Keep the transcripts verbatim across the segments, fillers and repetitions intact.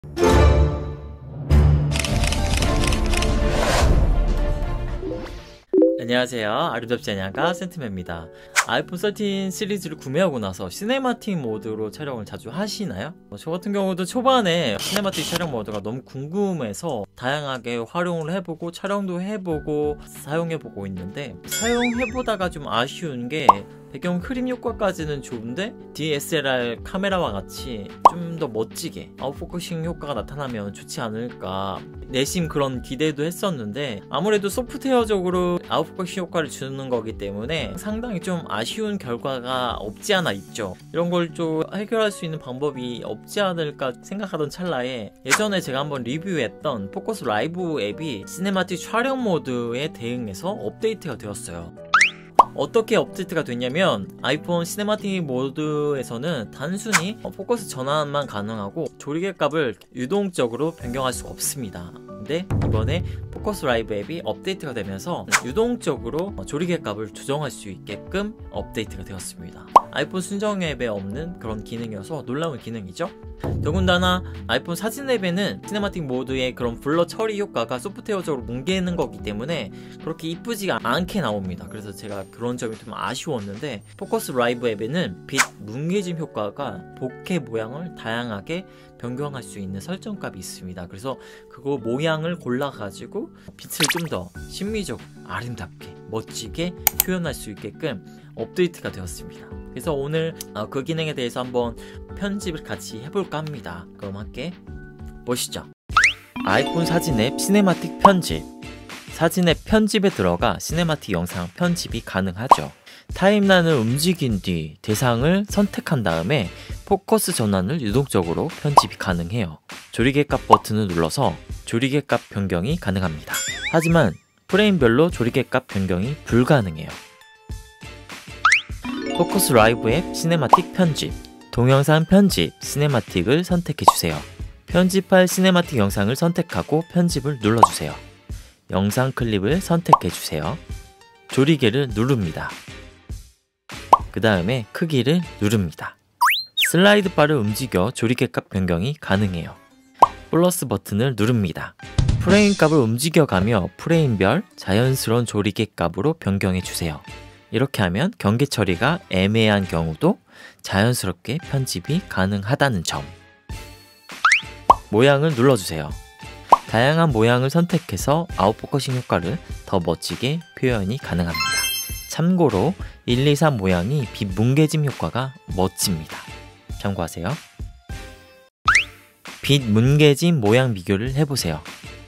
안녕하세요. 아름답지 않냐가 센트맨입니다. 아이폰 십삼 시리즈를 구매하고 나서 시네마틱 모드로 촬영을 자주 하시나요? 저 같은 경우도 초반에 시네마틱 촬영 모드가 너무 궁금해서 다양하게 활용을 해보고 촬영도 해보고 사용해보고 있는데, 사용해보다가 좀 아쉬운 게 배경 흐림 효과까지는 좋은데 디에스엘알 카메라와 같이 좀 더 멋지게 아웃포커싱 효과가 나타나면 좋지 않을까 내심 그런 기대도 했었는데, 아무래도 소프트웨어적으로 아웃포커싱 효과를 주는 거기 때문에 상당히 좀 아쉬운 결과가 없지 않아 있죠. 이런 걸 좀 해결할 수 있는 방법이 없지 않을까 생각하던 찰나에, 예전에 제가 한번 리뷰했던 포커스 라이브 앱이 시네마틱 촬영 모드에 대응해서 업데이트가 되었어요. 어떻게 업데이트가 됐냐면, 아이폰 시네마틱 모드에서는 단순히 포커스 전환만 가능하고 조리개 값을 유동적으로 변경할 수가 없습니다. 근데 이번에 포커스 라이브 앱이 업데이트가 되면서 유동적으로 조리개 값을 조정할 수 있게끔 업데이트가 되었습니다. 아이폰 순정 앱에 없는 그런 기능이어서 놀라운 기능이죠. 더군다나 아이폰 사진 앱에는 시네마틱 모드의 그런 블러 처리 효과가 소프트웨어적으로 뭉개는 거기 때문에 그렇게 이쁘지가 않게 나옵니다. 그래서 제가 그런 점이 좀 아쉬웠는데, 포커스 라이브 앱에는 빛 뭉개짐 효과가 보케 모양을 다양하게 변경할 수 있는 설정값이 있습니다. 그래서 그거 모양을 골라가지고 빛을 좀 더 심미적으로 아름답게 멋지게 표현할 수 있게끔 업데이트가 되었습니다. 그래서 오늘 그 기능에 대해서 한번 편집을 같이 해볼까 합니다. 그럼 함께 보시죠. 아이폰 사진 앱 시네마틱 편집. 사진 앱 편집에 들어가 시네마틱 영상 편집이 가능하죠. 타임라인을 움직인 뒤 대상을 선택한 다음에 포커스 전환을 유동적으로 편집이 가능해요. 조리개 값 버튼을 눌러서 조리개 값 변경이 가능합니다. 하지만 프레임별로 조리개 값 변경이 불가능해요. 포커스 라이브 앱 시네마틱 편집. 동영상 편집 시네마틱을 선택해주세요. 편집할 시네마틱 영상을 선택하고 편집을 눌러주세요. 영상 클립을 선택해주세요. 조리개를 누릅니다. 그 다음에 크기를 누릅니다. 슬라이드 바를 움직여 조리개 값 변경이 가능해요. 플러스 버튼을 누릅니다. 프레임 값을 움직여가며 프레임별 자연스러운 조리개 값으로 변경해주세요. 이렇게 하면 경계 처리가 애매한 경우도 자연스럽게 편집이 가능하다는 점. 모양을 눌러주세요. 다양한 모양을 선택해서 아웃포커싱 효과를 더 멋지게 표현이 가능합니다. 참고로 일, 이, 삼 모양이 빛 뭉개짐 효과가 멋집니다. 참고하세요. 빛 뭉개짐 모양 비교를 해보세요.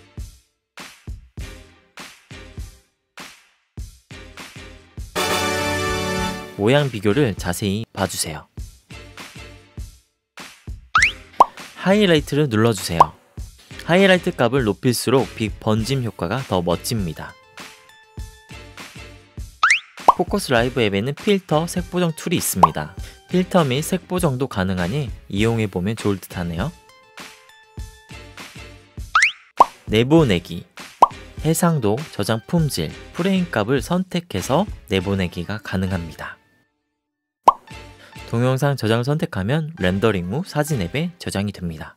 모양 비교를 자세히 봐주세요. 하이라이트를 눌러주세요. 하이라이트 값을 높일수록 빛 번짐 효과가 더 멋집니다. 포커스 라이브 앱에는 필터, 색 보정 툴이 있습니다. 필터 및 색 보정도 가능하니 이용해보면 좋을 듯 하네요. 내보내기. 해상도, 저장 품질, 프레임 값을 선택해서 내보내기가 가능합니다. 동영상 저장을 선택하면 렌더링 후 사진 앱에 저장이 됩니다.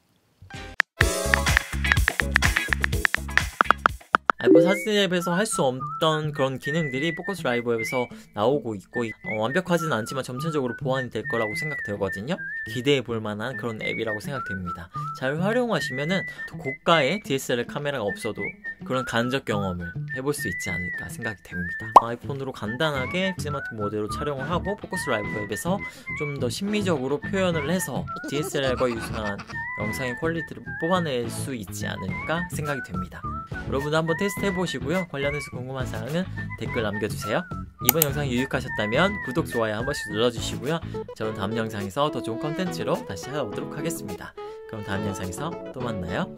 아이폰 사진 앱에서 할 수 없던 그런 기능들이 포커스 라이브 앱에서 나오고 있고, 어, 완벽하지는 않지만 점차적으로 보완이 될 거라고 생각되거든요. 기대해 볼 만한 그런 앱이라고 생각됩니다. 잘 활용하시면은 고가의 디에스엘알 카메라가 없어도 그런 간접 경험을 해볼 수 있지 않을까 생각이 됩니다. 아이폰으로 간단하게 시네마틱 모드로 촬영을 하고 포커스 라이브 앱에서 좀 더 심미적으로 표현을 해서 디에스엘알과 유사한 영상의 퀄리티를 뽑아낼 수 있지 않을까 생각이 됩니다. 여러분도 한번 테스트 해보시고요. 관련해서 궁금한 사항은 댓글 남겨주세요. 이번 영상이 유익하셨다면 구독, 좋아요 한 번씩 눌러주시고요. 저는 다음 영상에서 더 좋은 컨텐츠로 다시 찾아오도록 하겠습니다. 그럼 다음 영상에서 또 만나요.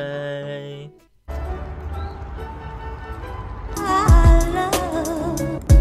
바이바이.